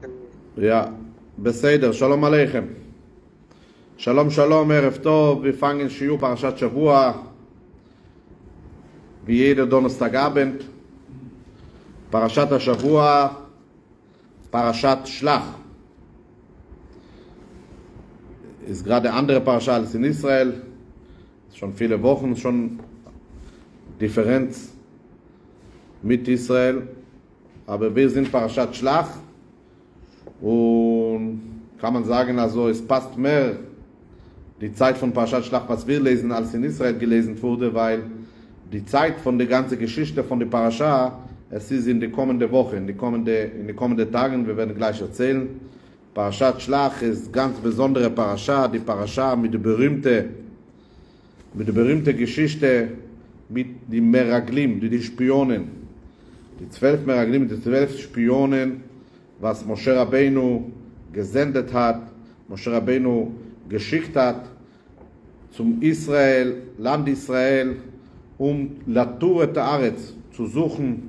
Ja, בסדר, שלום עליכם. שלום שלום, ערב טוב, wir fangen Shiur Parashat Shavua, wie jeder Donnerstagabend. Parashat Shavua, Parashat Shlach. Ist gerade eine andere Parashat als in Israel. Schon viele Wochen, schon Differenz mit Israel. Aber wir sind Parashat Shlach. Und kann man sagen, also es passt mehr die Zeit von Parashat Shlach, was wir lesen, als in Israel gelesen wurde, weil die Zeit von der ganzen Geschichte von der Parasha, es ist in die kommende Woche, in die kommenden Tagen, wir werden gleich erzählen. Parashat Shlach ist ganz besondere Parasha, die Parasha mit der berühmten Geschichte mit den Meraglim, die Spionen, die 12 Meraglim, die 12 Spionen, was Moshe Rabbeinu gesendet hat, Moshe Rabbeinu geschickt hat zum Israel, Land Israel, Latur et Haaretz zu suchen,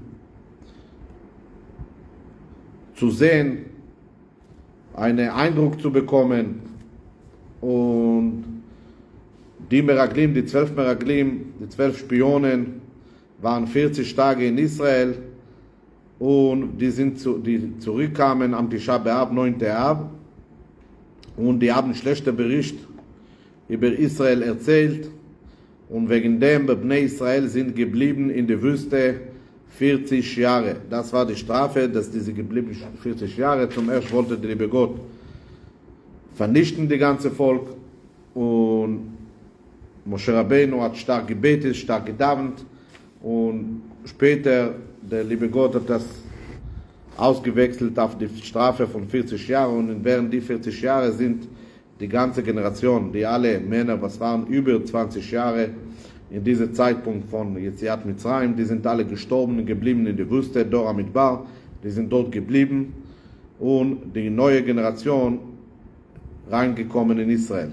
zu sehen, einen Eindruck zu bekommen. Und die Meraglim, die 12 Meraglim, die 12 Spionen, waren 40 Tage in Israel. Und die zurückkamen am Tisha B'Av, 9. Av, und die haben schlechten Bericht über Israel erzählt, und wegen dem Bnei Israel sind geblieben in der Wüste 40 Jahre. Das war die Strafe, dass diese geblieben 40 Jahre. Zum ersten wollte der liebe Gott vernichten das ganze Volk, und Moshe Rabbeinu hat stark gebetet, stark gedauert, und später der liebe Gott hat das ausgewechselt auf die Strafe von 40 Jahren, und während die 40 Jahre sind die ganze Generation, die alle Männer, was waren über 20 Jahre in diesem Zeitpunkt von Yetziat Mitzrayim, die sind alle gestorben und geblieben in der Wüste, Dor HaMidbar, die sind dort geblieben, und die neue Generation reingekommen in Israel.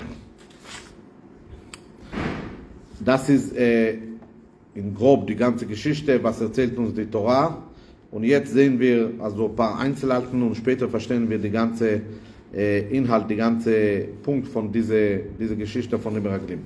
Das ist in grob die ganze Geschichte, was erzählt uns die Torah. Und jetzt sehen wir also ein paar Einzelheiten, und später verstehen wir die ganze Inhalt, die ganze Punkt von dieser Geschichte von dem Meraglim.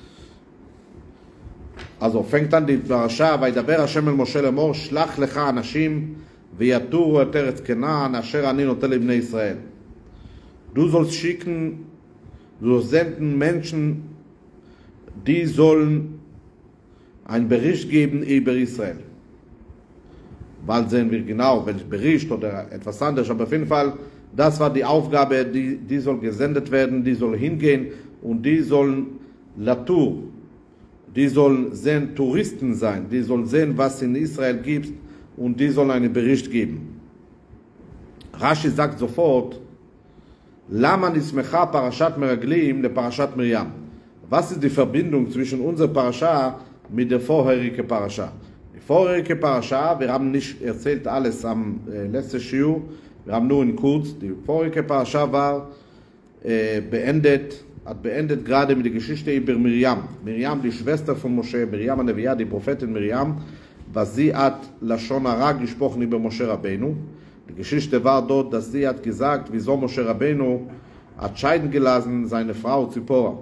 Also fängt an die Parasha, וידבר השם אל משה לאמור, שלח לך אנשים ויתורו את ארץ כנען אשר אני נותן לבני ישראל. Du sollst schicken, du sollst senden Menschen, die sollen einen Bericht geben über Israel. Bald sehen wir genau, welchen Bericht oder etwas anderes, aber auf jeden Fall, das war die Aufgabe, die soll gesendet werden, die soll hingehen, und die sollen Latur, die sollen sehen, Touristen sein, die sollen sehen, was in Israel gibt, und die sollen einen Bericht geben. Rashi sagt sofort, Lama nismecha Parashat Meraglim le Parashat Miriam. Was ist die Verbindung zwischen unserer Parasha mit der vorherigen Parasha? Die vorherige Parasha, wir haben nicht erzählt alles am letzten Shiur, wir haben nur in kurz, die vorherige Parasha war beendet gerade mit der Geschichte über Miriam. Miriam, die Schwester von Moshe, Miriam Anevia, die Prophetin Miriam, was sie hat Lashon Hara gesprochen über Moshe Rabbeinu. Die Geschichte war dort, dass sie hat gesagt, wieso Moshe Rabbeinu hat scheiden gelassen seine Frau Zipporah.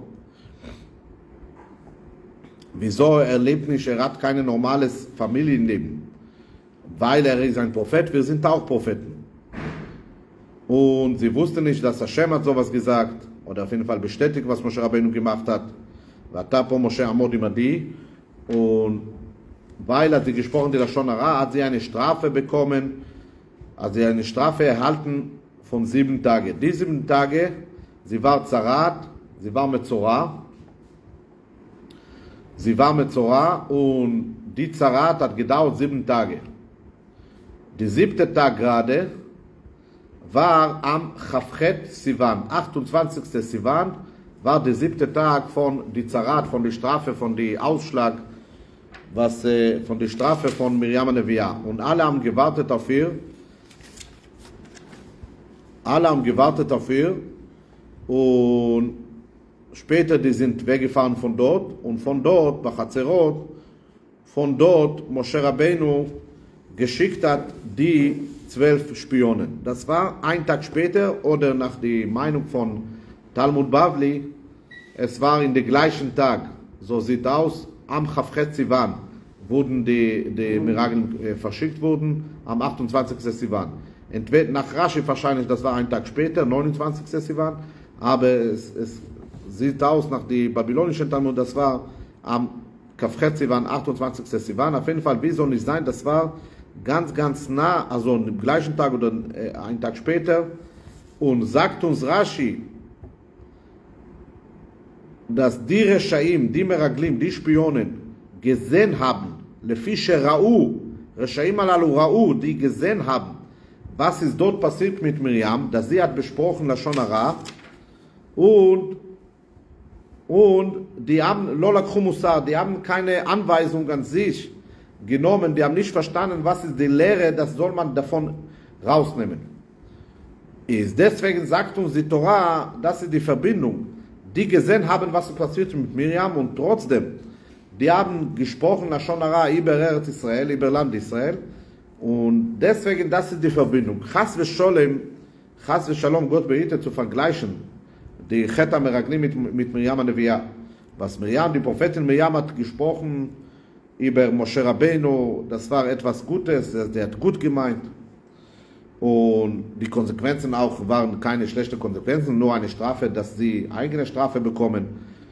Wieso lebt nicht, hat kein normales Familienleben? Weil ist ein Prophet, wir sind auch Propheten. Und sie wusste nicht, dass Hashem hat sowas gesagt, oder auf jeden Fall bestätigt, was Moshe Rabbeinu gemacht hat. Vatapo Moshe Amod Imadi. Und weil hat sie gesprochen, die Lashon Hara, hat sie eine Strafe bekommen, hat sie eine Strafe erhalten von 7 Tagen. Die 7 Tage, sie war Zarat, sie war Metzora. Sie war Metzora, und die Zarat hat gedauert 7 Tage. Der 7. Tag gerade war am Chavchet Sivan, 28. Sivan, war der 7. Tag von der Zarat, von der Strafe, von der Ausschlag, von der Strafe von Miriam Anevia. Und alle haben gewartet auf ihr. Und später, die sind weggefahren von dort, und von dort, bei Hatzerot, von dort Moshe Rabbeinu geschickt hat, die 12 Spionen. Das war ein Tag später oder nach der Meinung von Talmud Bavli, es war in den gleichen Tag, so sieht aus, am Chavchet Sivan wurden die Miragel verschickt wurden, am 28. Sivan. Entweder nach Rashi wahrscheinlich, das war ein Tag später, 29. Sivan, aber es sieht aus nach dem babylonischen Talmud, das war am Chavchet Sivan, 28. Sivan. Auf jeden Fall, wie soll nicht sein, das war ganz, ganz nah, also am gleichen Tag oder einen Tag später. Und sagt uns Rashi, dass die Reshaim, die Meraglim, die Spionen gesehen haben, lefi shera'u, Reshaim alalu ra'u, die gesehen haben, was ist dort passiert mit Miriam, dass sie hat besprochen Lashon Hara und die haben Lola Khumusar, die haben keine Anweisung an sich genommen, die haben nicht verstanden, was ist die Lehre, das soll man davon rausnehmen. Deswegen sagt uns die Torah, das ist die Verbindung. Die gesehen haben, was passiert mit Miriam und trotzdem, die haben gesprochen Lashon Hara über Eretz Israel, über Land Israel und deswegen, das ist die Verbindung. Chas v'shalom, Gott behüte zu vergleichen, die Chet HaMeraglim mit Miriam HaNeviah. Was Miriam, die Prophetin Miriam hat gesprochen über Moshe Rabbeinu, das war etwas Gutes, der hat gut gemeint. Und die Konsequenzen auch waren keine schlechten Konsequenzen, nur eine Strafe, dass sie eigene Strafe bekommen.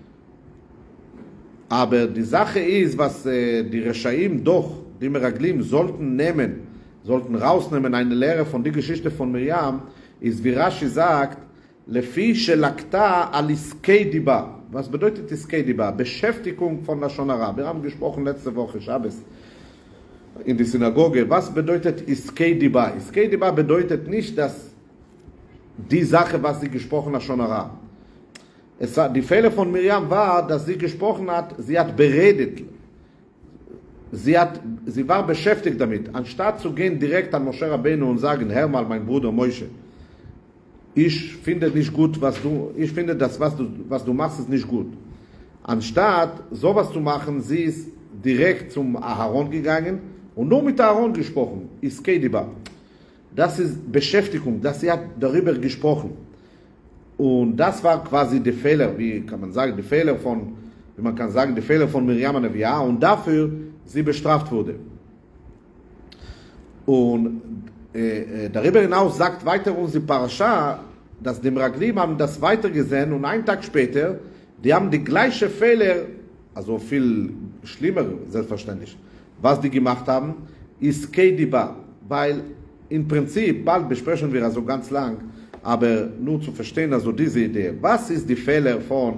Aber die Sache ist, was die Reshaim doch, die Meraglim, sollten rausnehmen, eine Lehre von der Geschichte von Miriam, ist, wie Rashi sagt, Lefi shelakta al iskei diba. Was bedeutet iskei diba? Beschäftigung von Lashon Hara. Wir haben gesprochen letzte Woche, Shabbos, in die Synagoge. Was bedeutet iskei diba? Iskei diba bedeutet nicht, dass die Sache, was sie gesprochen hat, Lashon Hara. Die Fehler von Miriam war, dass sie gesprochen hat, sie hat beredet. Sie war beschäftigt damit. Anstatt zu gehen direkt an Moshe Rabbeinu und sagen, hör mal, mein Bruder Moshe, ich finde nicht gut, ich finde das, was du machst, ist nicht gut. Anstatt sowas zu machen, sie ist direkt zum Aharon gegangen und nur mit Aharon gesprochen. Iskei diba. Das ist Beschäftigung, sie hat darüber gesprochen. Und das war quasi der Fehler, wie man kann sagen, der Fehler von Miriam HaNeviah und dafür sie bestraft wurde. Und darüber hinaus sagt weiter unsere Parasha, dass die Meraglim haben das weitergesehen und einen Tag später, die haben die gleiche Fehler, also viel schlimmer selbstverständlich, was die gemacht haben, ist Kediba, weil im Prinzip, bald besprechen wir also ganz lang, aber nur zu verstehen, also diese Idee, was ist die Fehler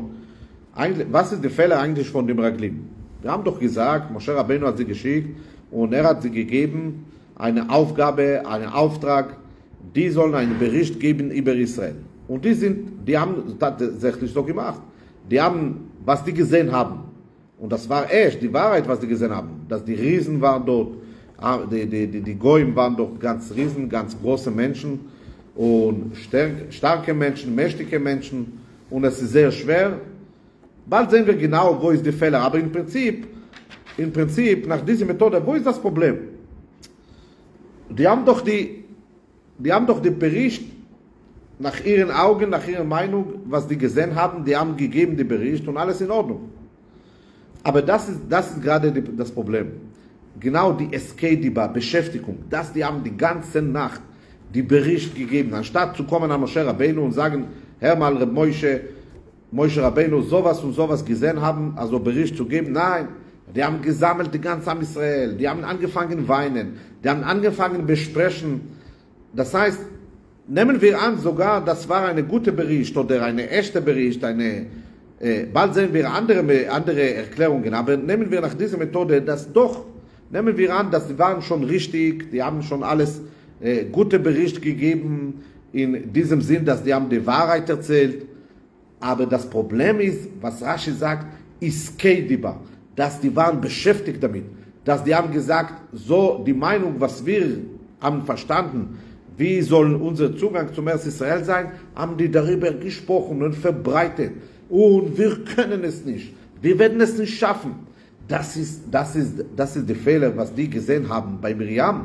eigentlich von dem Meraglim? Wir haben doch gesagt, Moshe Rabbeinu hat sie geschickt und er hat sie gegeben, eine Aufgabe, einen Auftrag, die sollen einen Bericht geben über Israel. Und die haben tatsächlich so gemacht. Die haben, was die gesehen haben. Und das war echt, die Wahrheit, was die gesehen haben. Dass die Riesen waren dort, die Goyim waren doch ganz Riesen, ganz große Menschen und starke Menschen, mächtige Menschen. Und es ist sehr schwer. Bald sehen wir genau, wo ist der Fehler. Aber im Prinzip, nach dieser Methode, wo ist das Problem? Die haben doch den Bericht nach ihren Augen, nach ihrer Meinung, was die gesehen haben, die haben gegeben den Bericht und alles in Ordnung. Aber das ist gerade das Problem. Genau die Eskediba, Beschäftigung, die haben die ganze Nacht die Bericht gegeben, anstatt zu kommen an Moshe Rabbeinu und sagen, Herr mal, Moshe Rabbeinu sowas und sowas gesehen haben, also Bericht zu geben, nein. Die haben gesammelt, die ganze Am Israel. Die haben angefangen weinen. Die haben angefangen besprechen. Das heißt, nehmen wir an, sogar, das war eine gute Bericht oder eine echte Bericht, bald sehen wir andere Erklärungen, aber nehmen wir nach dieser Methode, nehmen wir an, dass die waren schon richtig, die haben schon alles gute Bericht gegeben, in diesem Sinn, dass die haben die Wahrheit erzählt. Aber das Problem ist, was Rashi sagt, Iskei diba. Dass die waren beschäftigt damit, dass die haben gesagt, so die Meinung, was wir haben verstanden, wie soll unser Zugang zum Eretz Israel sein, haben die darüber gesprochen und verbreitet. Und wir können es nicht. Wir werden es nicht schaffen. Das ist der Fehler, was die gesehen haben bei Miriam.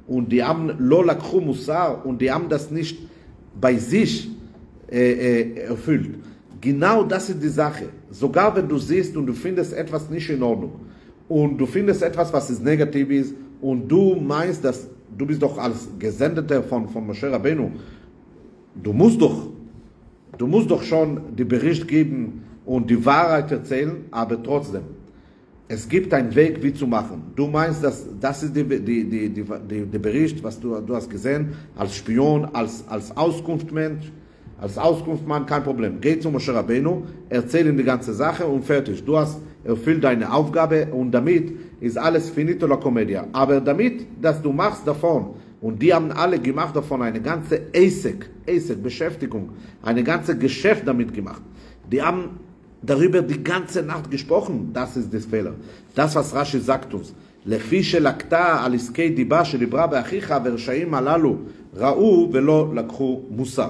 und die haben lo lakchu Musar und die haben das nicht bei sich erfüllt. Genau das ist die Sache. Sogar wenn du siehst und du findest etwas nicht in Ordnung und du findest etwas, was ist negativ ist und du meinst, dass du bist doch als Gesendeter von Moshe Rabbeinu, du musst doch schon den Bericht geben und die Wahrheit erzählen, aber trotzdem, es gibt einen Weg, wie zu machen. Du meinst, dass das ist der Bericht, was du hast gesehen, als Spion, als Auskunftsmensch, als Auskunftsmann, kein Problem. Geh zu Moshe Rabbeinu, erzähl ihm die ganze Sache und fertig. Du hast erfüllt deine Aufgabe und damit ist alles finito la commedia. Aber damit, dass du machst davon, und die haben alle gemacht davon eine ganze Beschäftigung, eine ganze Geschäft damit gemacht. Die haben darüber die ganze Nacht gesprochen. Das ist das Fehler. Das, was Rashi sagt uns. לפי שלקתה על עסקי דיבה שדיברה באחיך והרשעים הללו ראו ולא לקחו מוסר.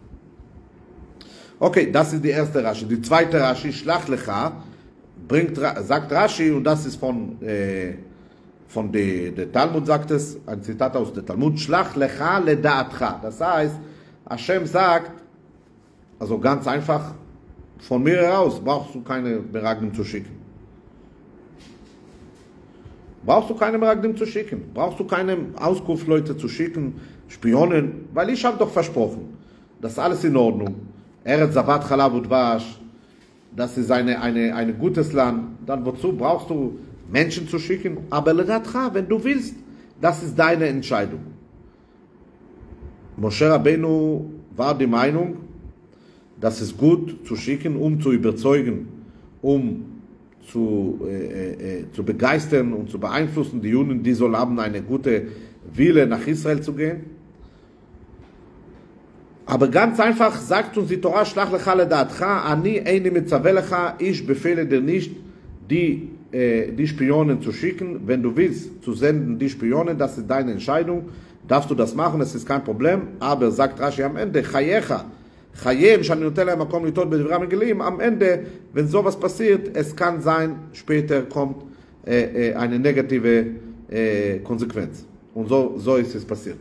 Okay, das ist die erste Rashi. Die zweite Rashi, Shlach lecha, sagt Rashi, und das ist von der Talmud, sagt es, ein Zitat aus der Talmud, Shlach lecha ledaatcha. Das heißt, Hashem sagt, also ganz einfach, von mir heraus brauchst du keine Meraglim zu schicken. Brauchst du keine Meraglim zu schicken. Brauchst du keine Auskunftsleute zu schicken, Spionen, weil ich habe doch versprochen, das ist alles in Ordnung. Eretz Zavat Chalav Udvash, das ist ein gutes Land. Dann wozu brauchst du Menschen zu schicken? Aber ledatcha, wenn du willst, das ist deine Entscheidung. Moshe Rabbeinu war die Meinung, das ist gut zu schicken, um zu überzeugen, um zu begeistern und zu beeinflussen, die Juden, die sollen haben eine gute Wille, nach Israel zu gehen. Aber ganz einfach sagt uns die Torah, Shlach lecha ledaatcha, ani eini mitzaveh lecha, ich befehle dir nicht, die Spionen zu schicken. Wenn du willst, zu senden die Spionen, das ist deine Entscheidung, darfst du das machen, es ist kein Problem. Aber sagt Rashi am Ende, chayecha, chayem, שאני נותן להם מקום לטעות בדברי המגלים, am Ende, wenn sowas passiert, es kann sein, später kommt eine negative Konsequenz. Und so ist es passiert.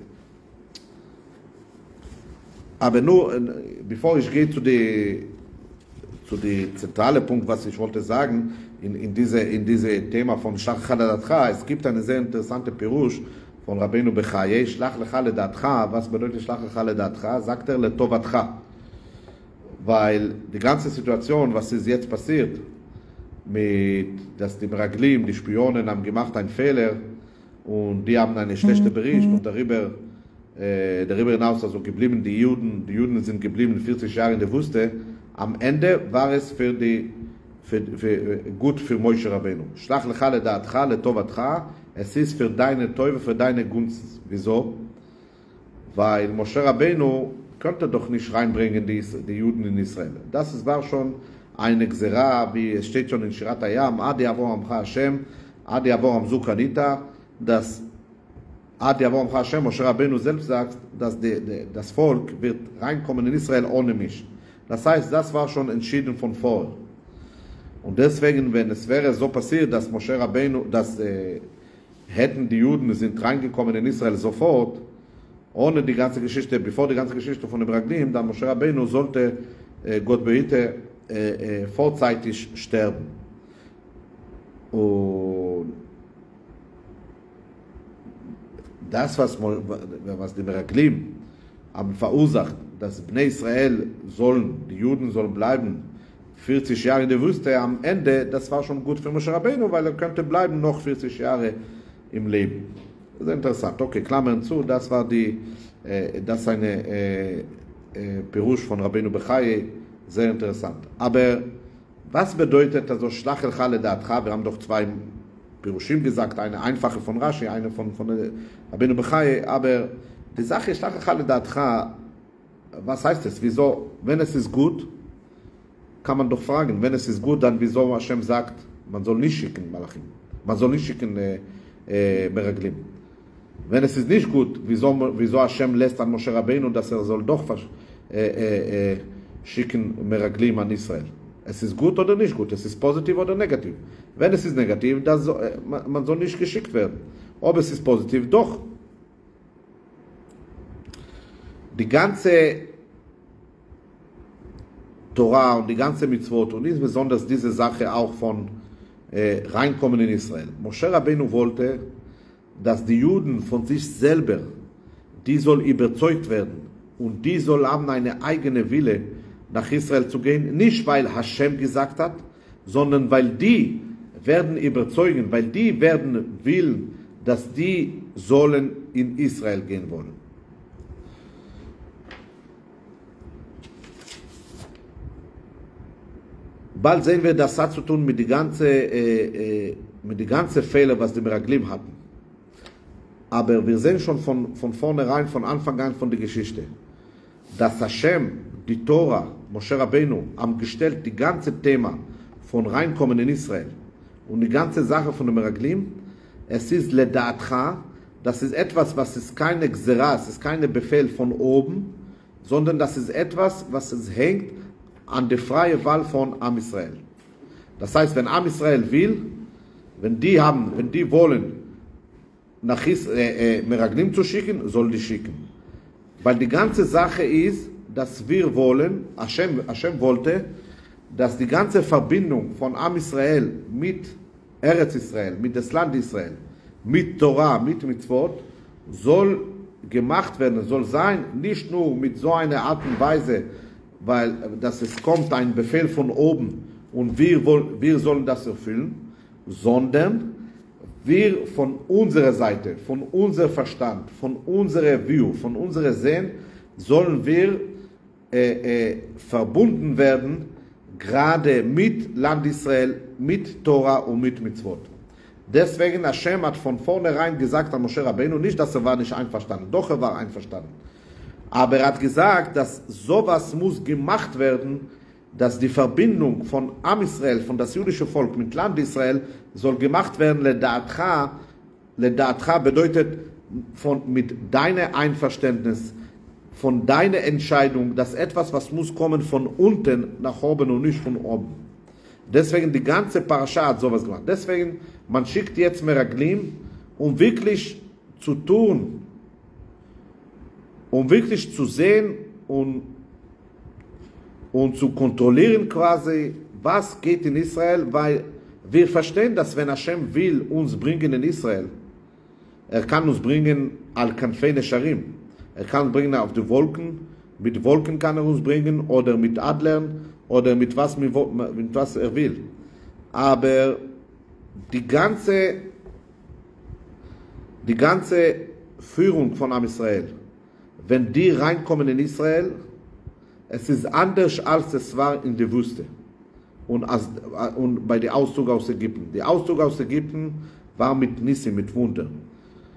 Aber nur, bevor ich gehe zu dem zentralen Punkt, was ich wollte sagen, in diese Thema von Shlach lecha ledaatcha, es gibt eine sehr interessante Pirush von Rabbeinu Bechaye, Shlach lecha ledaatcha, was bedeutet Shlach lecha ledaatcha? Sagt er letovatcha. Weil die ganze Situation, was ist jetzt passiert, dass die Meraglim, die Spionen haben gemacht einen Fehler und die haben einen schlechten Bericht und darüber hinaus also geblieben, die Juden sind geblieben 40 Jahre in der Wüste. Am Ende war es gut für Moshe Rabbeinu. Shlach lecha ledaatcha letovatcha, es ist für deine Teufe, für deine Gunst. Wieso? Weil Moshe Rabbeinu könnte doch nicht reinbringen die Juden in Israel. Das war schon eine Gzera, wie es steht schon in Shirat Hayam, Ad yavor amcha Hashem, Ad yavor amzu kanita, dass Ad yavor amcha Hashem, Moshe Rabbeinu selbst sagt, dass das Volk wird reinkommen in Israel ohne mich. Das heißt, das war schon entschieden von vorher. Und deswegen, wenn es wäre so passiert, dass Moshe Rabbeinu, hätten die Juden sind reingekommen in Israel sofort, ohne die ganze Geschichte, bevor die ganze Geschichte von dem Meraglim, dann Moshe Rabbeinu sollte, Gott behüte, vorzeitig sterben. Und das, was die Meraglim haben verursacht, dass Bnei Israel die Juden sollen bleiben, 40 Jahre in der Wüste, am Ende, das war schon gut für Moshe Rabbeinu, weil er könnte bleiben noch 40 Jahre im Leben. Das ist interessant. Okay, Klammern zu, das war das eine Pirush von Rabbeinu Bechaye, sehr interessant. Aber was bedeutet also Shlach lecha ledaatcha? Wir haben doch zwei Pirushim gesagt, eine einfache von Rashi, eine von Rabbeinu Bechaye, aber die Sache Shlach lecha ledaatcha, was heißt es? Wieso, wenn es ist gut, kann man doch fragen, wenn es ist gut, dann wieso Hashem sagt, man soll nicht schicken Malachim, man soll nicht schicken Meraglim. Wenn es ist nicht gut, wieso Hashem lässt an Moshe Rabbeinu, dass er soll doch schicken Meraglim an Israel? Es ist gut oder nicht gut? Es ist positiv oder negativ? Wenn es ist negativ, man soll nicht geschickt werden. Ob es ist positiv, doch. die ganze Torah und die ganze Mitzvot und insbesondere diese Sache auch von Reinkommen in Israel. Moshe Rabbeinu wollte, dass die Juden von sich selber, die soll überzeugt werden und die soll haben eine eigene Wille, nach Israel zu gehen, nicht weil Hashem gesagt hat, sondern weil die werden überzeugen, weil die werden willen, dass die sollen in Israel gehen wollen. Bald sehen wir, das hat zu tun mit den ganzen Fehlern, was die Meraglim hatten. Aber wir sehen schon von vornherein, von Anfang an von der Geschichte, dass Hashem, die Tora, Moshe Rabbeinu, haben gestellt die ganze Thema von Reinkommen in Israel und die ganze Sache von den Meraglim. Es ist Ledatcha, das ist etwas, was ist keine Gzera, es ist kein Befehl von oben, sondern das ist etwas, was es hängt an der freien Wahl von Am Israel. Das heißt, wenn Am Israel will, wenn die wollen, nach Meraglim zu schicken, soll die schicken. Weil die ganze Sache ist, dass wir wollen, Hashem wollte, dass die ganze Verbindung von Am Israel mit Eretz Israel, mit das Land Israel, mit Torah, mit Mitzvot, soll gemacht werden, soll sein, nicht nur mit so einer Art und Weise, weil dass es kommt ein Befehl von oben und wir sollen das erfüllen, sondern wir von unserer Seite, von unserem Verstand, von unserer View, von unserer Sehen, sollen wir verbunden werden, gerade mit Land Israel, mit Torah und mit Mitzvot. Deswegen Hashem hat von vornherein gesagt an Moshe Rabbeinu, nicht, dass er war nicht einverstanden, doch er war einverstanden. Aber er hat gesagt, dass sowas muss gemacht werden, dass die Verbindung von Am Israel, von das jüdische Volk mit Land Israel, soll gemacht werden, Ledatcha bedeutet mit deinem Einverständnis, von deiner Entscheidung, dass etwas, was muss kommen von unten nach oben und nicht von oben. Deswegen die ganze Parascha hat sowas gemacht. Deswegen, man schickt jetzt Meraglim, um wirklich zu tun, um wirklich zu sehen und zu kontrollieren quasi, was geht in Israel, weil wir verstehen, dass wenn Hashem will uns bringen in Israel, er kann uns bringen al Kanfei Nesharim. Er kann uns bringen auf die Wolken, mit Wolken kann er uns bringen, oder mit Adlern, oder mit was er will. Aber die ganze Führung von Am Israel, wenn die reinkommen in Israel, es ist anders, als es war in der Wüste und bei dem Auszug aus Ägypten. Der Auszug aus Ägypten war mit Nissim, mit Wundern.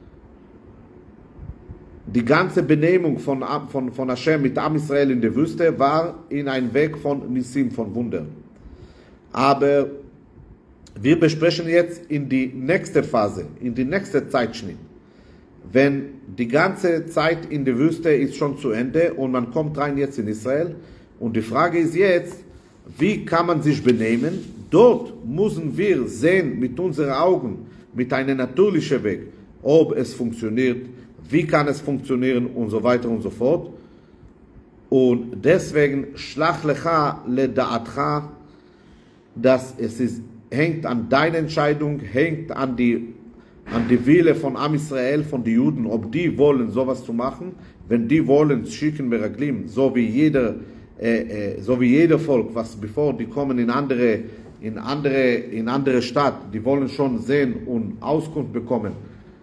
Die ganze Benehmung von Hashem mit Am Israel in der Wüste war in einem Weg von Nissim, von Wundern. Aber wir besprechen jetzt in die nächste Phase, in die nächste Zeitschnitt. Wenn die ganze Zeit in der Wüste ist schon zu Ende und man kommt rein jetzt in Israel und die Frage ist jetzt, wie kann man sich benehmen? Dort müssen wir sehen mit unseren Augen, mit einem natürlichen Weg, ob es funktioniert, wie kann es funktionieren und so weiter und so fort. Und deswegen Shlach lecha ledaatcha, dass hängt an deiner Entscheidung, hängt an die Wille von Am Israel, von den Juden, ob die wollen, sowas zu machen. Wenn die wollen, schicken Meraglim, so wie jeder Volk, was bevor die kommen in andere Stadt, die wollen schon sehen und Auskunft bekommen,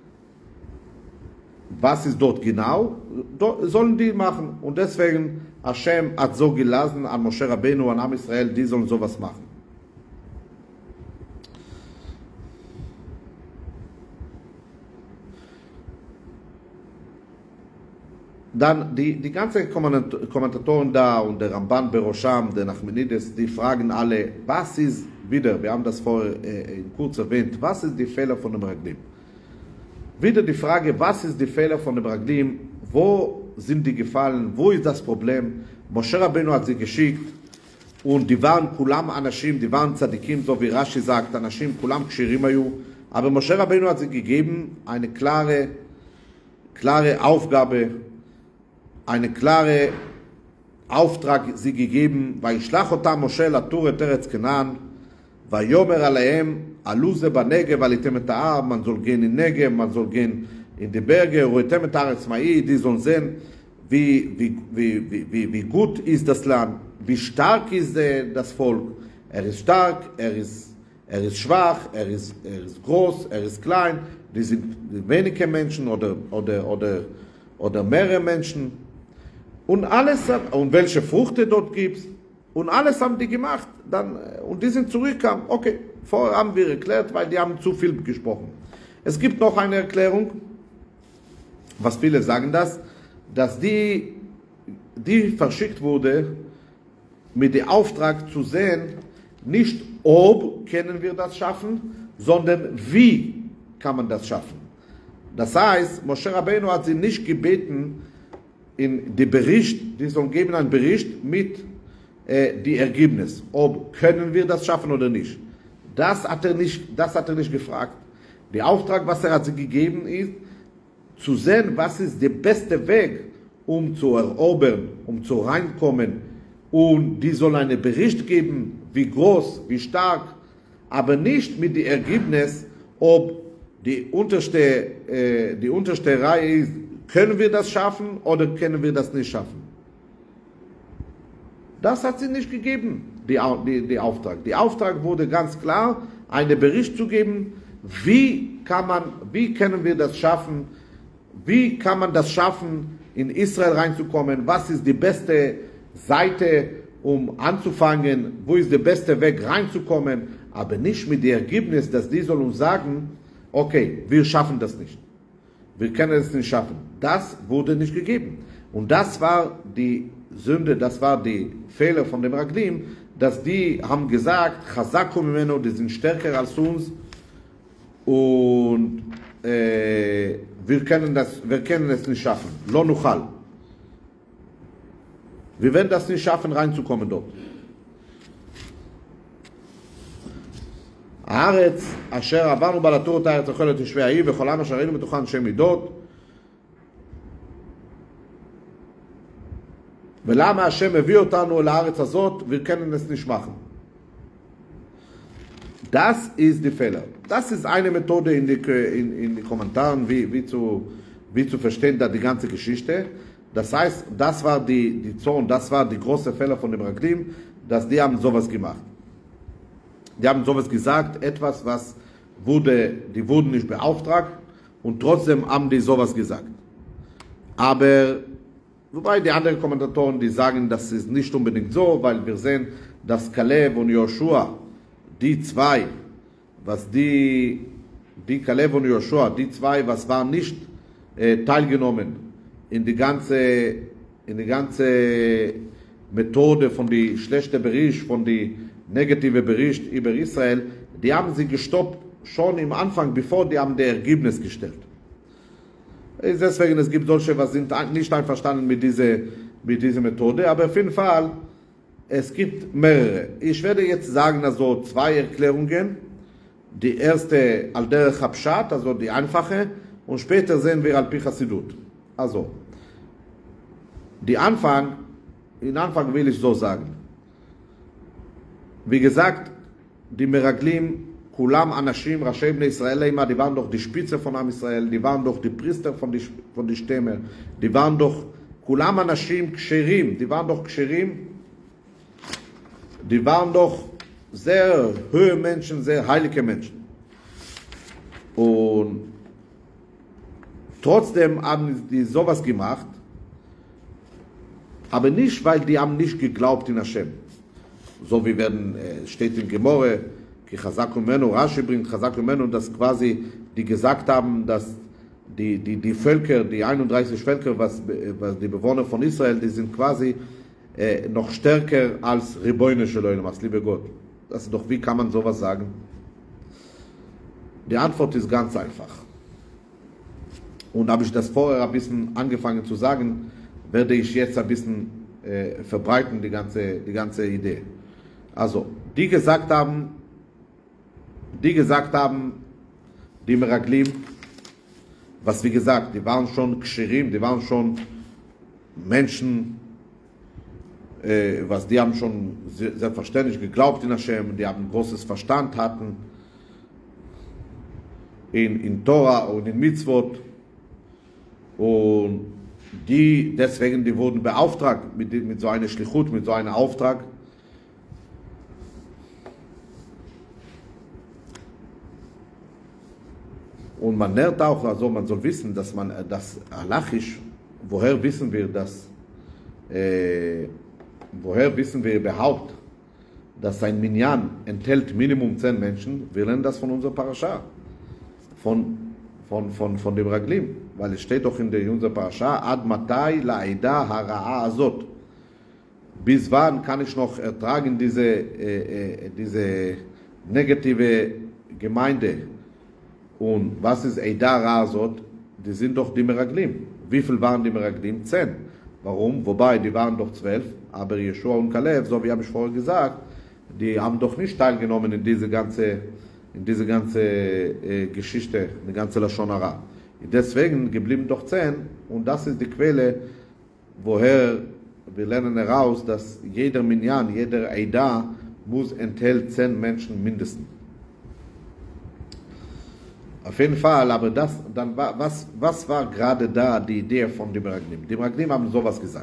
was ist dort genau, sollen die machen. Und deswegen Hashem hat so gelassen an Moshe Rabbeinu, an Am Israel, die sollen sowas machen. Dann die ganzen Kommentatoren da und der Ramban Berosham, der Nachmanides, die fragen alle, was ist wieder, wir haben das vorher kurz erwähnt, was ist die Fehler von dem Meraglim? Wieder die Frage, was ist die Fehler von dem Meraglim? Wo sind die gefallen? Wo ist das Problem? Moshe Rabbeinu hat sie geschickt und die waren Kulam Anashim, die waren Tzadikim, so wie Rashi sagt, Anashim Kulam Kshirim ayu. Aber Moshe Rabbeinu hat sie gegeben eine klare Aufgabe, eine klare Auftrag sie gegeben, וישלח אותם משה לתור את ארץ כנען, ויאמר עליהם, עלו זה בנגב, עליתם את ההר, man soll gehen in Negev, man soll gehen in die Berge, ruhtem את הארץ מהי, die sollen sehen, wie gut ist das Land, wie stark ist das Volk. Ist stark, ist schwach, er ist groß, er ist klein, die sind wenige Menschen oder mehrere Menschen. Und alles, und welche Früchte dort gibt es, und alles haben die gemacht. Und die sind zurückgekommen. Okay, vorher haben wir erklärt, weil die haben zu viel gesprochen. Es gibt noch eine Erklärung, was viele sagen dass die verschickt wurde, mit dem Auftrag zu sehen, nicht ob können wir das schaffen, sondern wie kann man das schaffen. Das heißt, Moshe Rabbeinu hat sie nicht gebeten, in den Bericht, die sollen geben einen Bericht mit die Ergebnis, ob können wir das schaffen oder nicht. Das hat er nicht gefragt. Der Auftrag, was er hat sie gegeben ist, zu sehen, was ist der beste Weg, um zu erobern, um zu reinkommen, und die sollen einen Bericht geben, wie groß, wie stark, aber nicht mit dem Ergebnis, ob die unterste Reihe ist, können wir das schaffen oder können wir das nicht schaffen. Das hat sie nicht gegeben, die Auftrag. Der Auftrag wurde ganz klar, einen Bericht zu geben, wie können wir das schaffen, wie kann man das schaffen, in Israel reinzukommen, was ist die beste Seite, um anzufangen, wo ist der beste Weg reinzukommen, aber nicht mit dem Ergebnis, dass die sollen uns sagen, okay, wir schaffen das nicht. Wir können es nicht schaffen. Das wurde nicht gegeben. Und das war die Sünde, das war die Fehler von dem Raglim, dass die haben gesagt, Chazaku mimenu, die sind stärker als uns und wir können es nicht schaffen. Lo nuchal. Wir werden das nicht schaffen, reinzukommen dort. הארץ אשר עברנו בה לתור אותה ארץ אוכלת יושבי האי וכל עם אשר ראינו בתוכה אנשי מידות. ולמה השם הביא אותנו לארץ הזאת? Wir können es nicht machen. Das ist die Fehler. Das ist eine Methode in den Kommentaren, wie zu verstehen, da die ganze Geschichte. Das heißt, das war die Zorn, das war die große Fehler von dem Raglim, dass die haben sowas gemacht. Die haben sowas gesagt, etwas, die wurden nicht beauftragt und trotzdem haben die sowas gesagt. Aber, wobei die anderen Kommentatoren, die sagen, das ist nicht unbedingt so, weil wir sehen, dass Kaleb und Joshua, die zwei, Kaleb und Joshua, die zwei, was waren nicht teilgenommen in die ganze Methode von die schlechte Bericht, von die negative Bericht über Israel, die haben sie gestoppt schon im Anfang, bevor die haben das Ergebnis gestellt. Deswegen, es gibt solche, was sind nicht einverstanden mit dieser Methode, aber auf jeden Fall, es gibt mehrere. Ich werde jetzt sagen, also zwei Erklärungen. Die erste, al-derech hapshat, also die einfache, und später sehen wir al-pi Chassidut. Also, in Anfang will ich so sagen. Wie gesagt, die Meraglim, Kulam Anashim, Rashi Bnei Israel, die waren doch die Spitze von Am Israel, die waren doch die Priester von die Stämme, die waren doch Kulam Anashim Ksherim, die waren doch Ksherim, die waren doch sehr hohe Menschen, sehr heilige Menschen. Und trotzdem haben die sowas gemacht, aber nicht, weil die haben nicht geglaubt in Hashem. So wie steht in Gemorre, Rashi bringt Chazak Umenu, dass quasi die gesagt haben, dass die Völker, die 31 Völker, was die Bewohner von Israel, die sind quasi noch stärker als Ribono shel Olam, als liebe Gott. Das ist doch, wie kann man sowas sagen? Die Antwort ist ganz einfach. Und habe ich das vorher ein bisschen angefangen zu sagen, werde ich jetzt ein bisschen verbreiten, die ganze Idee. Also, die gesagt haben, die Meraglim, was wie gesagt, die waren schon Ksherim, die waren schon Menschen, was die haben schon selbstverständlich geglaubt in Hashem, die haben großes Verstand hatten in Torah und in Mitzvot, und deswegen die wurden beauftragt mit so einer Schlichut, mit so einem Auftrag. Und man lernt auch, also man soll wissen, dass man das halachisch, woher wissen wir überhaupt, dass ein Minyan enthält Minimum 10 Menschen? Wir lernen das von unserer Parasha, von dem Raglim, weil es steht doch in unserer Parasha, Ad matai la'ida hara'a azot. Bis wann kann ich noch ertragen diese negative Gemeinde? Und was ist Eida Razot? Die sind doch die Meraglim. Wie viel waren die Meraglim? 10. Warum? Wobei, die waren doch 12. Aber Jeschua und Kalev, so wie habe ich vorher gesagt, die haben doch nicht teilgenommen in diese ganze Geschichte, die ganze Lashon Hara. Deswegen geblieben doch 10. Und das ist die Quelle, woher wir lernen heraus, dass jeder Minyan, jeder Eida enthält 10 Menschen mindestens. Auf jeden Fall, aber was war gerade da die Idee von dem Meraglim? Die Meraglim haben sowas gesagt.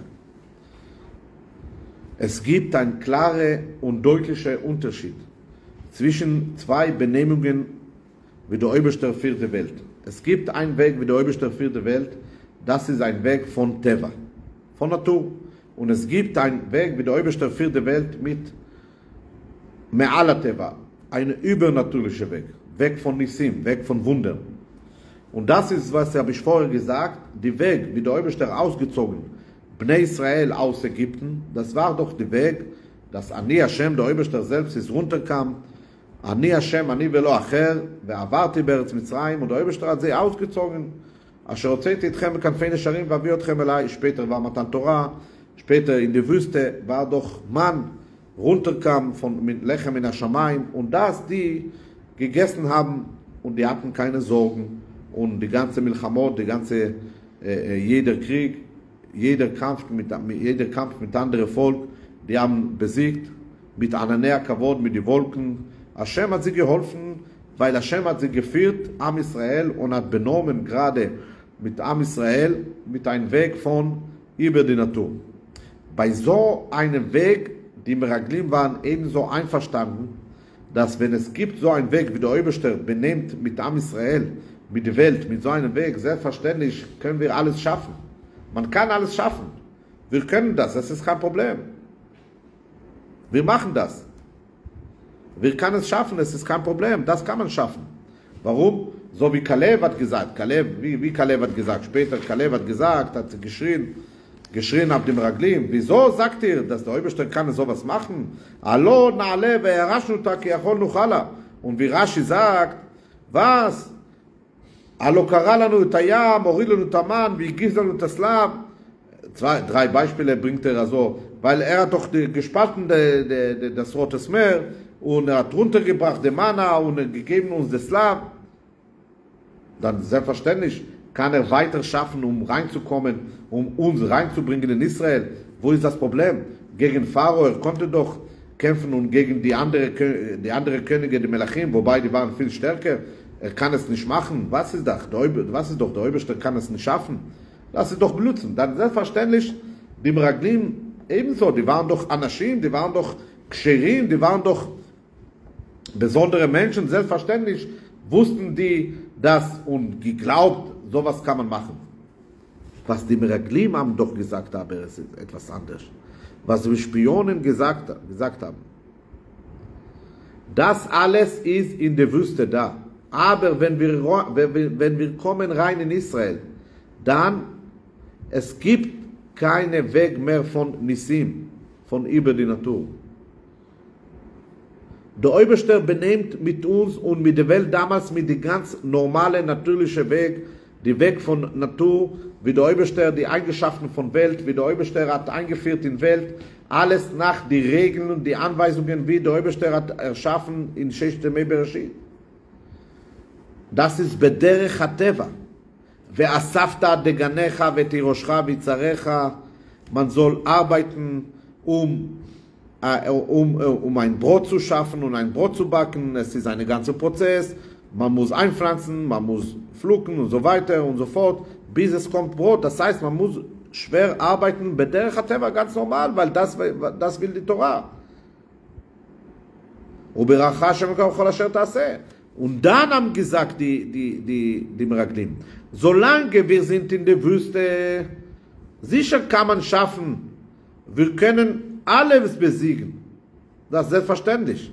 Es gibt einen klaren und deutlichen Unterschied zwischen zwei Benehmungen wie der oberste vierte Welt. Es gibt einen Weg wie der oberste vierte Welt, das ist ein Weg von Teva, von Natur. Und es gibt einen Weg wie der oberste vierte Welt mit Me'ala Teva, ein übernatürlicher Weg. Weg von Nisim, weg von Wundern. Und das ist, was habe ich vorher gesagt, der Weg, wie der Oberste ausgezogen, Bnei Israel aus Ägypten, das war doch der Weg, dass Ani Hashem, der Oberste selbst, ist runterkam, Ani Hashem, Ani velo acher, ועברתי בארץ מצרים, und der Oberste hat sie ausgezogen, אשר הוצאתי אתכם מכנפי נשרים ואביא אתכם אליי, später war Matan Torah, später in der Wüste, war doch Mann, runterkam von Lechem in Hashamayim, und das die gegessen haben und die hatten keine Sorgen, und die ganze Milchamot, jeder Krieg, jeder Kampf mit anderem Volk, die haben besiegt mit Ananea Kavod, mit den Wolken. Hashem hat sie geholfen, weil Hashem hat sie geführt, Am Israel, und hat benommen gerade mit Am Israel mit einem Weg von über die Natur. Bei so einem Weg, die Meraglim waren ebenso einverstanden, dass wenn es gibt so einen Weg, wie der Oberste benehmt mit Am Israel, mit der Welt, mit so einem Weg, selbstverständlich können wir alles schaffen. Man kann alles schaffen. Wir können das ist kein Problem. Wir machen das. Wir können es schaffen, es ist kein Problem, das kann man schaffen. Warum? So wie Kalev hat gesagt, wie Kalev hat gesagt, später Kalev hat gesagt, hat geschrien auf dem Raglim. Wieso sagt ihr, dass der Oberste kann sowas machen? Allo na'ale ve'erashnu ta ki yachol nuchala. Und wie Rashi sagt, was? Allo kara lanu et hayam, horid lanu et haman, והגיש לנו את הסלב. 3 Beispiele bringt also, weil hat doch gespalten das Rote Meer, und hat runtergebracht den Manna und gegeben uns das Slav. Dann selbstverständlich kann weiter schaffen, um reinzukommen, um uns reinzubringen in Israel. Wo ist das Problem? Gegen Pharao, konnte doch kämpfen, und gegen die andere Könige, die Melachim, wobei die waren viel stärker. Kann es nicht machen. Was ist doch? Der Oberste kann es nicht schaffen. Lass es doch benutzen. Dann selbstverständlich, die Meraglim ebenso, die waren doch Anashim, die waren doch Ksherim, die waren doch besondere Menschen. Selbstverständlich wussten die das und geglaubt, sowas kann man machen. Was die Meraglim haben doch gesagt haben, ist etwas anderes. Was die Spionen gesagt haben. Das alles ist in der Wüste da. Aber wenn wir kommen rein in Israel, dann es gibt keinen Weg mehr von Nisim, von über die Natur. Der Oberste benehmt mit uns und mit der Welt damals mit dem ganz normalen, natürlichen Weg, der Weg von Natur, wie der Oberste die Eigenschaften von Welt, wie der Oberste hat eingeführt in Welt, alles nach den Regeln und die Anweisungen, wie der Oberste hat erschaffen in Sheshte Mei Bereshit. Das ist בדרך הטבע. ואספת דגניך ותירושך ויצריך, man soll arbeiten, um ein Brot zu schaffen und ein Brot zu backen. Es ist ein ganzer Prozess. Man muss einpflanzen, man muss pflücken und so weiter und so fort, bis es kommt Brot. Das heißt, man muss schwer arbeiten, bederech hateva, ganz normal, weil das will die Torah. Und dann haben gesagt die Meraglim, solange wir sind in der Wüste, sicher kann man schaffen, wir können alles besiegen. Das ist selbstverständlich.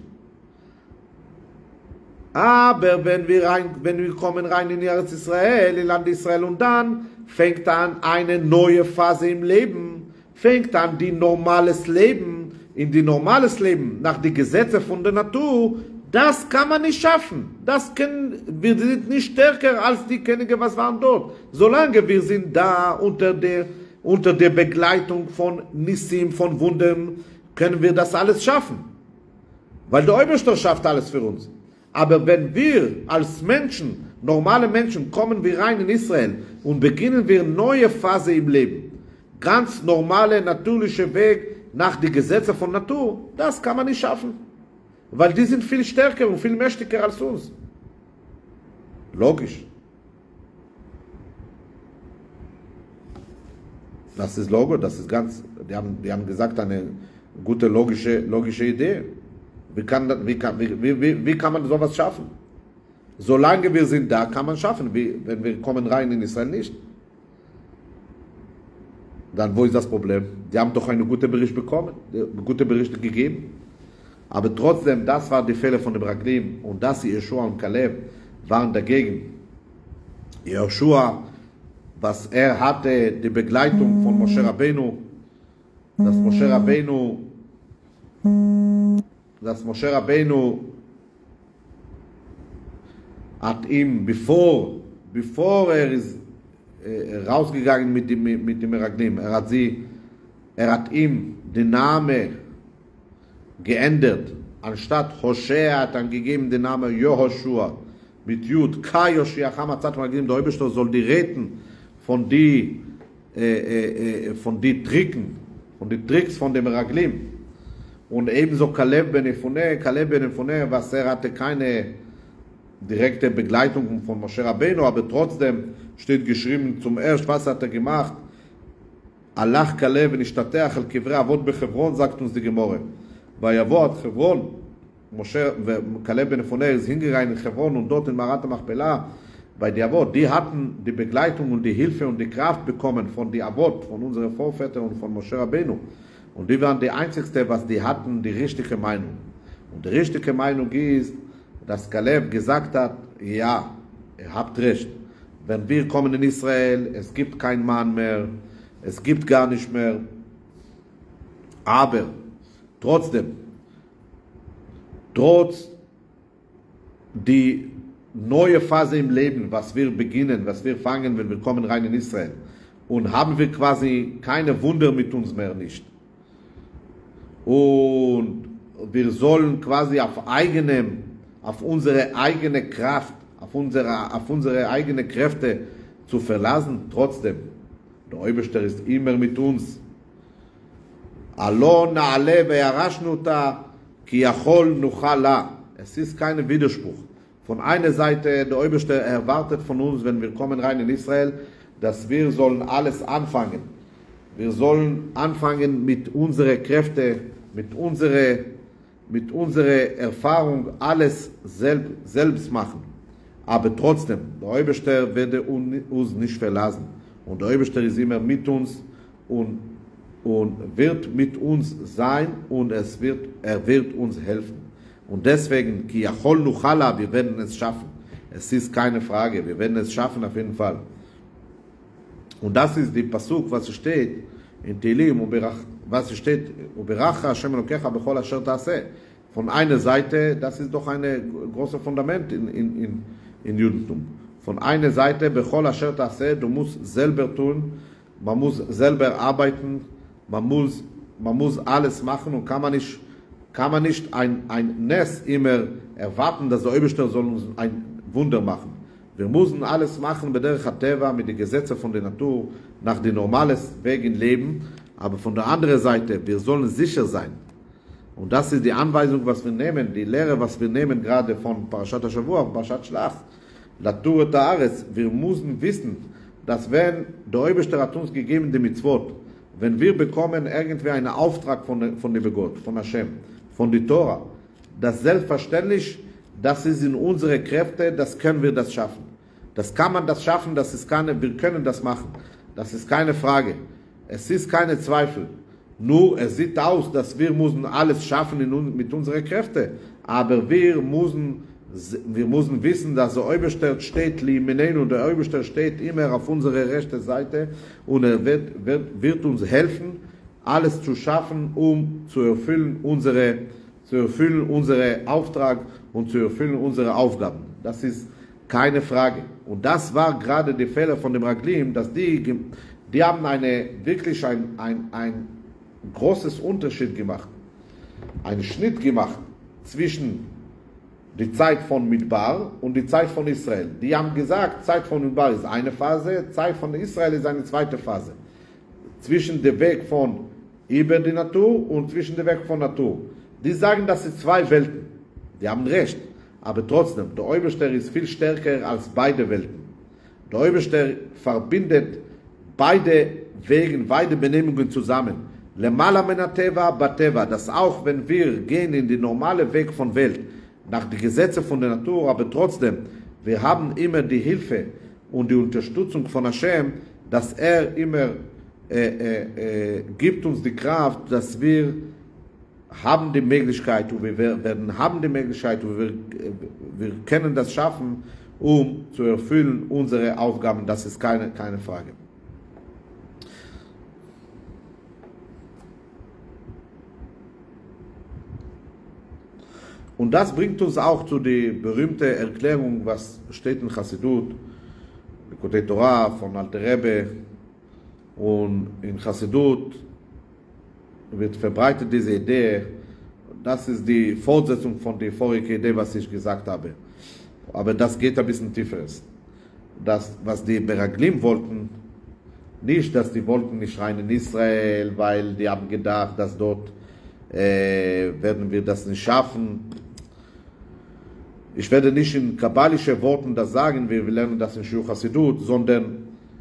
Aber wenn wir kommen rein in Eretz Israel, in Land Israel, und dann fängt an eine neue Phase im Leben, fängt an die normales Leben, in die normales Leben, nach den Gesetzen von der Natur, das kann man nicht schaffen. Wir sind nicht stärker als die Könige, was waren dort. Solange wir sind da unter der Begleitung von Nissim, von Wundern, können wir das alles schaffen. Weil der Oberster schafft alles für uns. Aber wenn wir als Menschen, normale Menschen, kommen wir rein in Israel und beginnen wir eine neue Phase im Leben, ganz normale, natürliche Weg nach den Gesetzen von Natur, das kann man nicht schaffen. Weil die sind viel stärker und viel mächtiger als uns. Logisch. Das ist Logo, das ist ganz, die haben gesagt, eine gute logische Idee. Wie kann man sowas schaffen? Solange wir sind da, kann man schaffen. Wenn wir kommen rein in Israel nicht. Dann wo ist das Problem? Die haben doch einen guten Bericht bekommen, gute Berichte gegeben. Aber trotzdem, das war die Fehler von den Meraglim. Und dass Jeschua und Kaleb waren dagegen. Jeschua, was er hatte, die Begleitung von Moshe Rabbeinu, dass Moshe Rabbeinu hat ihm, bevor er ist rausgegangen mit dem Meraglim, er hat ihm den Namen geändert. Anstatt Hoshea hat er gegeben den Namen Yehoshua mit Yud, Ka Yoshiacham Atzat Meraglim, der Oberste soll die retten von die Tricks von dem Meraglim. Und ebenso Kaleb ben Yefuneh, was er hatte keine direkte Begleitung von Moshe Rabbeinu, aber trotzdem steht geschrieben, zum ersten, was hat er gemacht? Alach Kaleb v'nishtateach al kivrei avot bechevron, sagt uns die Gemorre. Bei Avot, Hebron, Kaleb ben Yefuneh ist hingegangen in Hebron und dort in Marat HaMachpelah, bei die Avot, die hatten die Begleitung und die Hilfe und die Kraft bekommen von die Avot, von unseren Vorvätern und von Moshe Rabbeinu. Und die waren die einzigste, was die hatten, die richtige Meinung. Und die richtige Meinung ist, dass Kaleb gesagt hat, ja, ihr habt recht. Wenn wir kommen in Israel, es gibt keinen Mann mehr, es gibt gar nicht mehr. Aber trotzdem, trotz die neue Phase im Leben, was wir beginnen, was wir fangen, wenn wir kommen rein in Israel, und haben wir quasi keine Wunder mit uns mehr nicht. Und wir sollen quasi auf unsere eigene Kraft, auf unsere eigene Kräfte zu verlassen. Trotzdem, der Oberster ist immer mit uns. Alon na'ale ve'yarashnuta ki yachol nuchala. Es ist kein Widerspruch. Von einer Seite, der Oberster erwartet von uns, wenn wir kommen rein in Israel, dass wir sollen alles anfangen. Wir sollen anfangen mit unseren Kräften, mit unserer Erfahrung alles selbst machen. Aber trotzdem, der Oberster wird uns nicht verlassen. Und der Oberster ist immer mit uns und wird mit uns sein und er wird uns helfen. Und deswegen, ki yachol nuchala, wir werden es schaffen. Es ist keine Frage, wir werden es schaffen auf jeden Fall. Und das ist die Pasuk, was steht in Tehillim, was steht, Uberacha Hashem Elokecha bechol asher ta'aseh. Von einer Seite, das ist doch ein großes Fundament in Judentum. Von einer Seite, bechol asher ta'aseh, du musst selber tun, man muss selber arbeiten, man muss alles machen und kann man nicht ein Ness immer erwarten, dass der Oberster soll uns ein Wunder machen. Wir müssen alles machen, bederech hateva, mit den Gesetzen von der Natur, nach dem normalen Weg im Leben, Aber von der anderen Seite, wir sollen sicher sein. Und das ist die Anweisung, was wir nehmen, die Lehre, was wir nehmen gerade von Parashat HaShavua, Parashat Shlach, Latur et Haaretz. Wir müssen wissen, dass wenn der Oberste hat uns gegeben die Mitzvot, wenn wir bekommen irgendwie einen Auftrag von dem Gott, von Hashem, von der Tora, das selbstverständlich, das ist in unsere Kräfte, das können wir das schaffen. Das kann man das schaffen, wir können das machen. Das ist keine Frage. Es ist keine Zweifel. Nur, es sieht aus, dass wir müssen alles schaffen mit unseren Kräften. Aber wir müssen wissen, dass der Oberste steht, und der Oberste steht immer auf unserer rechten Seite und er wird uns helfen, alles zu schaffen, um zu erfüllen unsere Auftrag und zu erfüllen unsere Aufgaben. Das ist keine Frage. Und das war gerade der Fehler von dem Raglim, dass die haben wirklich ein großes Unterschied gemacht, einen Schnitt gemacht zwischen die Zeit von Midbar und die Zeit von Israel. Die haben gesagt, Zeit von Midbar ist eine Phase, Zeit von Israel ist eine zweite Phase. Zwischen dem Weg von über die Natur und zwischen dem Weg von Natur. Die sagen, das sind zwei Welten. Die haben recht. Aber trotzdem, der Oberste ist viel stärker als beide Welten. Der Oberste verbindet beide Wege, beide Benehmungen zusammen. Lemala menateva bateva, dass auch wenn wir gehen in den normalen Weg von Welt, nach den Gesetzen von der Natur, aber trotzdem, wir haben immer die Hilfe und die Unterstützung von Hashem, dass er immer gibt uns die Kraft, dass wir haben die Möglichkeit und wir haben die Möglichkeit und wir können das schaffen, um zu erfüllen unsere Aufgaben. Das ist keine Frage. Und das bringt uns auch zu der berühmten Erklärung, was steht in Chassidut, Likutei Torah von Alter Rebbe. Und in Chassidut wird verbreitet diese Idee, das ist die Fortsetzung von der vorigen Idee, was ich gesagt habe. Aber das geht ein bisschen tiefer. Das, was die Meraglim wollten, nicht, dass die wollten nicht rein in Israel, weil die haben gedacht, dass dort werden wir das nicht schaffen. Ich werde nicht in kabbalische Worten das sagen, wir lernen das in Shiur Chassidut, sondern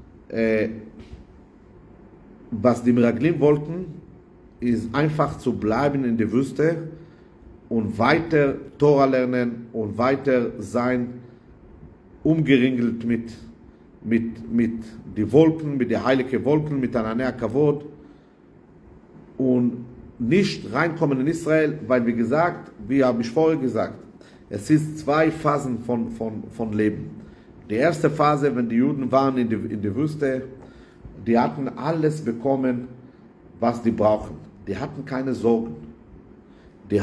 was die Meraglim wollten, ist einfach zu bleiben in der Wüste und weiter Tora lernen und weiter sein, umgeringelt mit den Wolken, mit den heiligen Wolken, mit der Anea Kavod und nicht reinkommen in Israel, weil wie habe ich vorher gesagt, es ist zwei Phasen von Leben. Die erste Phase, wenn die Juden waren in der Wüste, die hatten alles bekommen, was die brauchen. Die hatten keine Sorgen. Die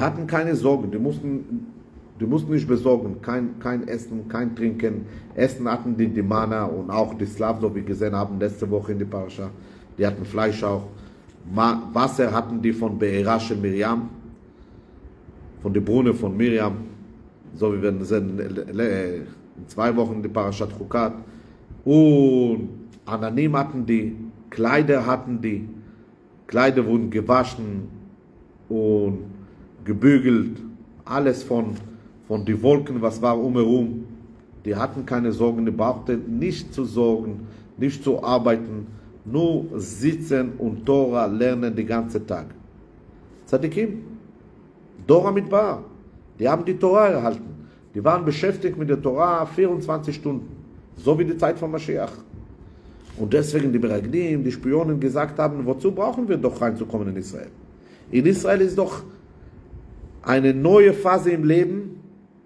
mussten nicht besorgen. Kein Essen, kein Trinken. Essen hatten die Mana und auch die Slav, so wie wir gesehen haben, letzte Woche in der Parasha. Die hatten Fleisch auch. Wasser hatten die von Be'era shel Miriam, von der Brunnen von Miriam, so wie wir sehen in 2 Wochen in der Parashat Chukat. Und Ananim hatten die, Kleider wurden gewaschen und gebügelt, alles von den Wolken, was war umherum. Die hatten keine Sorgen, die brauchten nicht zu sorgen, nicht zu arbeiten, nur sitzen und Tora lernen den ganzen Tag. Tzadikim, Dora Midbar, die haben die Tora erhalten. Die waren beschäftigt mit der Tora 24 Stunden, so wie die Zeit von Mashiach. Und deswegen die Meraglim, die Spionen gesagt haben, wozu brauchen wir doch reinzukommen in Israel? In Israel ist doch eine neue Phase im Leben,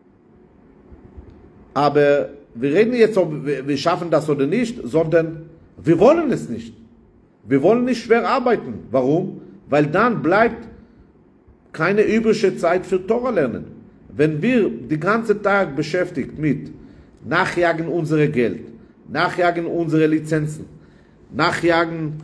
aber wir reden jetzt, ob wir schaffen das oder nicht, sondern wir wollen es nicht. Wir wollen nicht schwer arbeiten. Warum? Weil dann bleibt keine übrige Zeit für Tora lernen. Wenn wir den ganzen Tag beschäftigt mit Nachjagen unserer Geld, Nachjagen unsere Lizenzen, Nachjagen,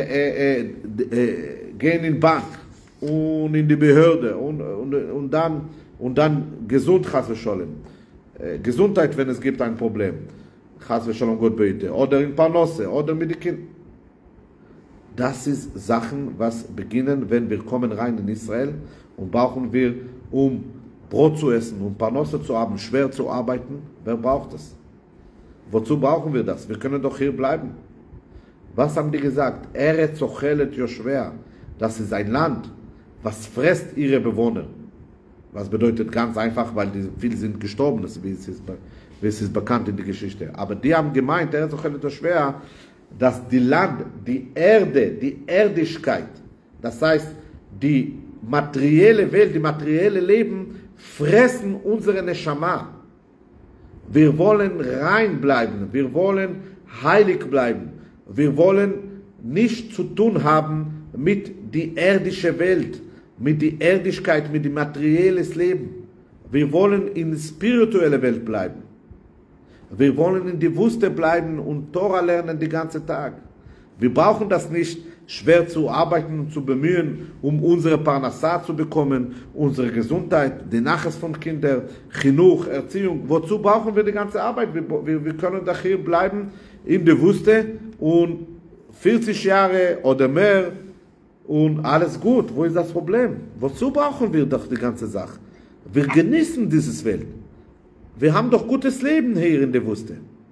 gehen in die Bank und in die Behörde und dann Gesundheit, Chas v'Sholem. Gesundheit, wenn es gibt ein Problem, Chas v'Sholem, Gott behüte, oder in Parnasse, oder mit den Kindern. Das ist Sachen, was beginnen, wenn wir kommen rein in Israel und brauchen wir, um Brot zu essen, um Parnasse zu haben, schwer zu arbeiten. Wer braucht das? Wozu brauchen wir das? Wir können doch hier bleiben. Was haben die gesagt? Eretz ochelet Yoshvea. Das ist ein Land, was frisst ihre Bewohner. Was bedeutet ganz einfach, weil viele sind gestorben, wie es ist bekannt in der Geschichte. Aber die haben gemeint, Eretz ochelet Yoshvea, dass die Land, die Erde, die Erdigkeit, das heißt, die materielle Welt, die materielle Leben, fressen unsere Neshama. Wir wollen rein bleiben, wir wollen heilig bleiben, wir wollen nichts zu tun haben mit der irdischen Welt, mit der Erdigkeit, mit dem materiellen Leben. Wir wollen in der spirituellen Welt bleiben. Wir wollen in die Wüste bleiben und Tora lernen den ganzen Tag. Wir brauchen das nicht, schwer zu arbeiten und zu bemühen, um unsere Parnassah zu bekommen, unsere Gesundheit, die Nachricht von Kindern, Chinuch, Erziehung. Wozu brauchen wir die ganze Arbeit? Wir können doch hier bleiben in der Wüste und 40 Jahre oder mehr und alles gut. Wo ist das Problem? Wozu brauchen wir doch die ganze Sache? Wir genießen dieses Welt. Wir haben doch gutes Leben hier in der Wüste.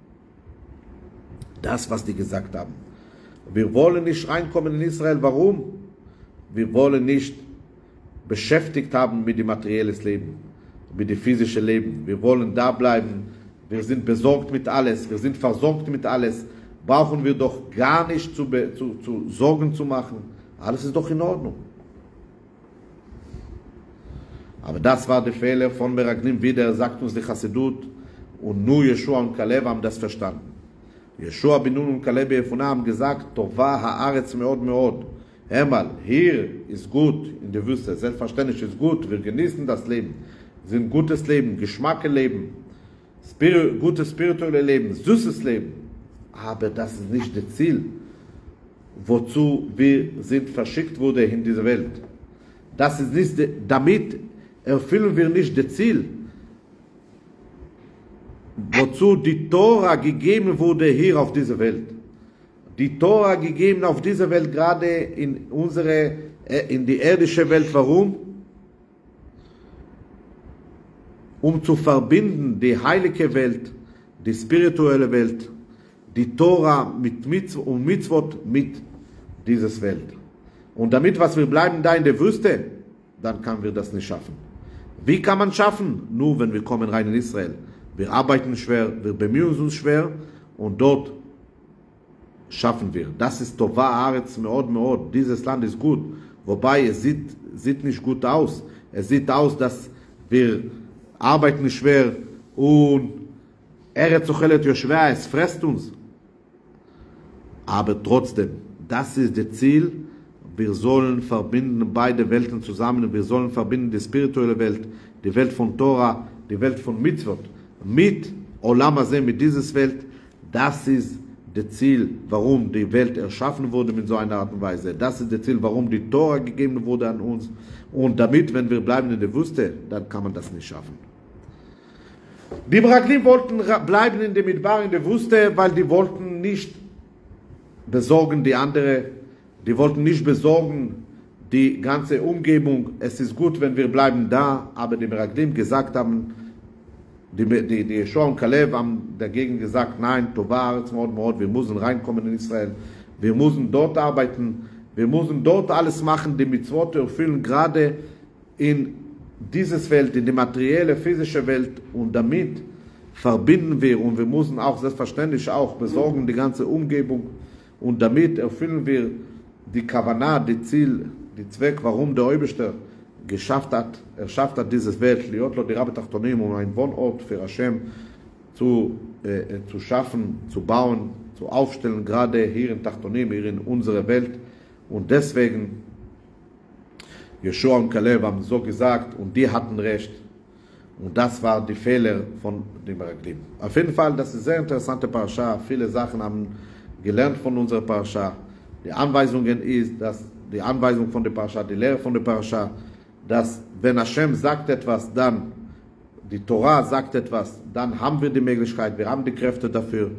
Das, was die gesagt haben. Wir wollen nicht reinkommen in Israel. Warum? Wir wollen nicht beschäftigt haben mit dem materiellen Leben, mit dem physischen Leben. Wir wollen da bleiben. Wir sind besorgt mit alles. Wir sind versorgt mit alles. Brauchen wir doch gar nicht zu Sorgen zu machen. Alles ist doch in Ordnung. Aber das war der Fehler von Meraglim. Wieder sagt uns die Chassidut. Und nur Jeschua und Kaleb haben das verstanden. Jeschua bin Nun und Kaleb Yefuna haben gesagt, Tova haaretz meod meod. Einmal, hier ist gut in der Wüste, selbstverständlich ist gut, wir genießen das Leben, sind gutes Leben, Geschmackeleben, gutes spirituelles Leben, süßes Leben. Aber das ist nicht das Ziel, wozu wir sind verschickt wurden in diese Welt. Das ist nicht, damit erfüllen wir nicht das Ziel, wozu die Tora gegeben wurde hier auf dieser Welt. Die Tora gegeben auf dieser Welt, gerade in die irdische Welt. Warum? Um zu verbinden die heilige Welt, die spirituelle Welt, die Tora und Mitzvot mit dieser Welt. Und damit, was wir bleiben da in der Wüste, dann können wir das nicht schaffen. Wie kann man schaffen? Nur wenn wir kommen rein in Israel. Wir arbeiten schwer, wir bemühen uns schwer und dort schaffen wir. Das ist Tova Haaretz meod meod. Dieses Land ist gut. Wobei es sieht nicht gut aus. Es sieht aus, dass wir arbeiten schwer und Eretz ochelet Yoshvea, es frisst uns. Aber trotzdem, das ist das Ziel. Wir sollen verbinden beide Welten zusammen. Wir sollen verbinden die spirituelle Welt, die Welt von Tora, die Welt von Mitzvot, mit Olam Hazeh, mit dieser Welt. Das ist das Ziel, warum die Welt erschaffen wurde mit so einer Art und Weise. Das ist das Ziel, warum die Tora gegeben wurde an uns. Und damit, wenn wir bleiben in der Wüste, dann kann man das nicht schaffen. Die Meraglim wollten bleiben in der Midbar, in der Wüste, weil die wollten nicht besorgen die andere, die wollten nicht besorgen die ganze Umgebung. Es ist gut, wenn wir bleiben da, aber die Meraglim gesagt haben, die Jeschua und Kaleb haben dagegen gesagt, nein, Tova Haaretz meod meod, wir müssen reinkommen in Israel, wir müssen dort arbeiten, wir müssen dort alles machen, die Mitzvot erfüllen, gerade in dieses Welt, in die materielle, physische Welt, und damit verbinden wir, und wir müssen auch selbstverständlich auch besorgen die ganze Umgebung, und damit erfüllen wir die Kavanah, die Ziel, die Zweck, warum der Oberste erschafft hat dieses Welt, Liot lo dira betachtonim, um einen Wohnort für Hashem zu schaffen, zu bauen, zu aufstellen, gerade hier in Tachtonim, hier in unserer Welt. Und deswegen, Jeschua und Kaleb haben so gesagt, und die hatten recht. Und das war die Fehler von den Meraglim. Auf jeden Fall, das ist eine sehr interessante Parasha. Viele Sachen haben gelernt von unserer Parasha. Die Anweisungen ist, dass die Anweisung von der Parasha, die Lehre von der Parasha, dass wenn Hashem sagt etwas, dann die Torah sagt etwas, dann haben wir die Möglichkeit, wir haben die Kräfte dafür.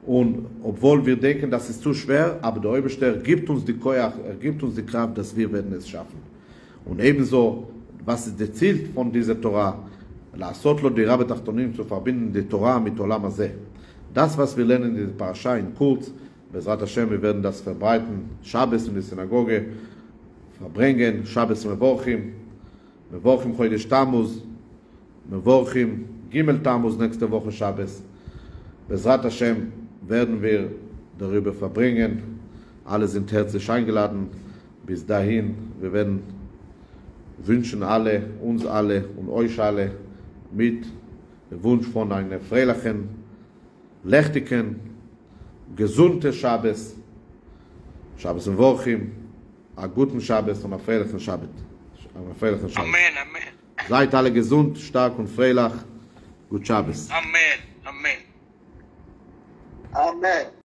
Und obwohl wir denken, das ist zu schwer, aber der Oberster gibt uns die Koyach, er gibt uns die Kraft, dass wir werden es schaffen. Und ebenso, was ist das Ziel von dieser Torah? La'asot lo dira betachtonim, zu verbinden die Torah mit Olam Hazeh. Das, was wir lernen in der Parasha in kurz, Bezrat Hashem, wir werden das verbreiten, Shabbos in die Synagoge, verbringen, Shabbos Mevorchim, Mevorchim Chodesh Tammuz, Mevorchim Gimel Tammuz, nächste Woche Shabbos. Bezrat Hashem werden wir darüber verbringen. Alle sind herzlich eingeladen. Bis dahin, wir werden wünschen alle, uns alle und euch alle mit dem Wunsch von einer freilichen, lechtigen, gesunden Shabbos, Shabbos und Wochim, einen guten Shabbos und einen freilichen Shabbos. Amen, Amen. Seid alle gesund, stark und freilich. Gut Shabbos. Amen, Amen. Amen.